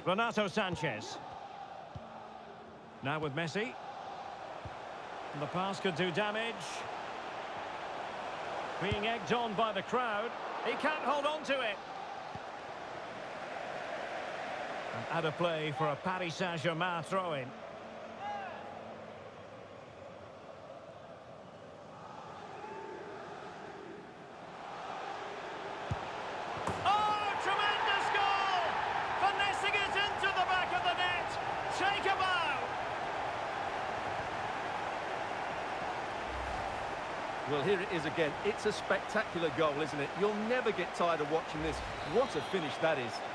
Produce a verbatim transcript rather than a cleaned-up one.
Renato Sanchez. Now with Messi. And the pass could do damage. Being egged on by the crowd. He can't hold on to it. And out of play for a Paris Saint-Germain throw-in. Oh, tremendous goal! Finessing it into the back of the net. Take a bow. Well, here it is again. It's a spectacular goal, isn't it? You'll never get tired of watching this. What a finish that is.